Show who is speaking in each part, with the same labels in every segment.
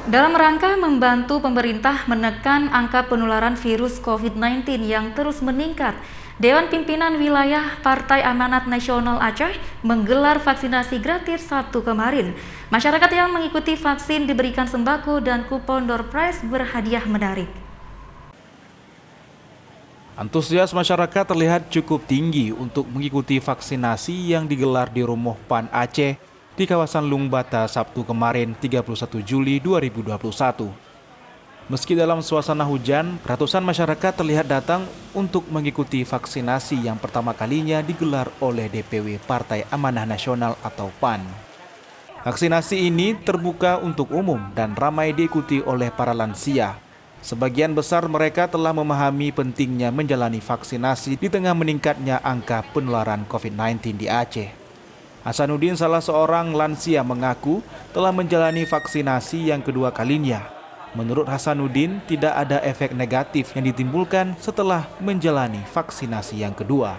Speaker 1: Dalam rangka membantu pemerintah menekan angka penularan virus COVID-19 yang terus meningkat, Dewan Pimpinan Wilayah Partai Amanat Nasional Aceh menggelar vaksinasi gratis Sabtu kemarin. Masyarakat yang mengikuti vaksin diberikan sembako dan kupon door prize berhadiah menarik.
Speaker 2: Antusias masyarakat terlihat cukup tinggi untuk mengikuti vaksinasi yang digelar di Rumah PAN Aceh di kawasan Lungbata Sabtu kemarin 31 Juli 2021. Meski dalam suasana hujan, ratusan masyarakat terlihat datang untuk mengikuti vaksinasi yang pertama kalinya digelar oleh DPW Partai Amanah Nasional atau PAN. Vaksinasi ini terbuka untuk umum dan ramai diikuti oleh para lansia. Sebagian besar mereka telah memahami pentingnya menjalani vaksinasi di tengah meningkatnya angka penularan COVID-19 di Aceh. Hasanuddin, salah seorang lansia, mengaku telah menjalani vaksinasi yang kedua kalinya. Menurut Hasanuddin, tidak ada efek negatif yang ditimbulkan setelah menjalani vaksinasi yang kedua.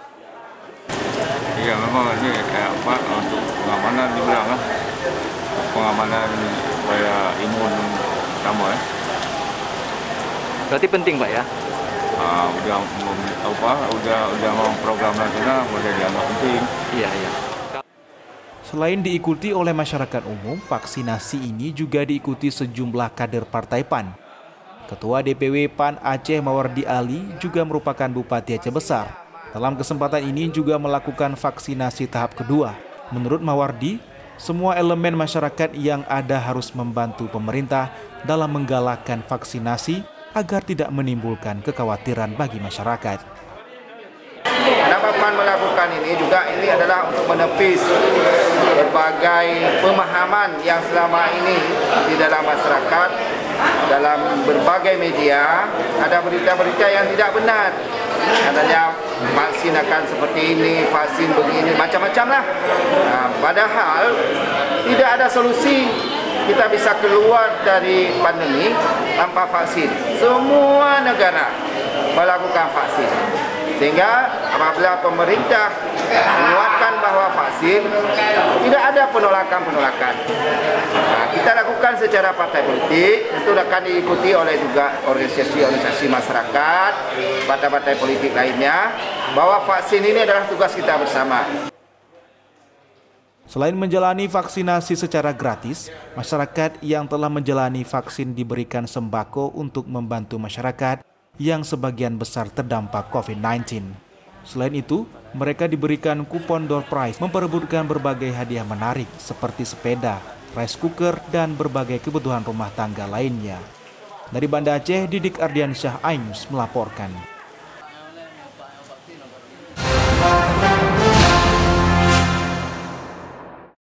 Speaker 3: Iya, memang ini kayak apa untuk pengamanan dibilang lah, pengamanan supaya imun tambah ya.
Speaker 4: Berarti penting Pak ya?
Speaker 3: Udah mau program nasional udah dianggap penting.
Speaker 4: Iya.
Speaker 2: Selain diikuti oleh masyarakat umum, vaksinasi ini juga diikuti sejumlah kader Partai PAN. Ketua DPW PAN Aceh Mawardi Ali juga merupakan Bupati Aceh Besar. Dalam kesempatan ini juga melakukan vaksinasi tahap kedua. Menurut Mawardi, semua elemen masyarakat yang ada harus membantu pemerintah dalam menggalakkan vaksinasi agar tidak menimbulkan kekhawatiran bagi masyarakat.
Speaker 5: Kenapa PAN melakukan ini juga, ini adalah untuk menepis berbagai pemahaman yang selama ini di dalam masyarakat, dalam berbagai media ada berita-berita yang tidak benar. Adanya vaksin akan seperti ini, vaksin begini, macam-macam lah. Nah, padahal tidak ada solusi kita bisa keluar dari pandemi tanpa vaksin. Semua negara melakukan vaksin. Sehingga apabila pemerintah menguatkan bahwa vaksin, tidak ada penolakan-penolakan. Nah, kita lakukan secara partai politik, itu akan diikuti oleh juga organisasi-organisasi masyarakat, partai-partai politik lainnya, bahwa vaksin ini adalah tugas kita bersama.
Speaker 2: Selain menjalani vaksinasi secara gratis, masyarakat yang telah menjalani vaksin diberikan sembako untuk membantu masyarakat yang sebagian besar terdampak COVID-19. Selain itu, mereka diberikan kupon door prize memperebutkan berbagai hadiah menarik seperti sepeda, rice cooker, dan berbagai kebutuhan rumah tangga lainnya. Dari Banda Aceh, Didik Ardiansyah, iNews melaporkan.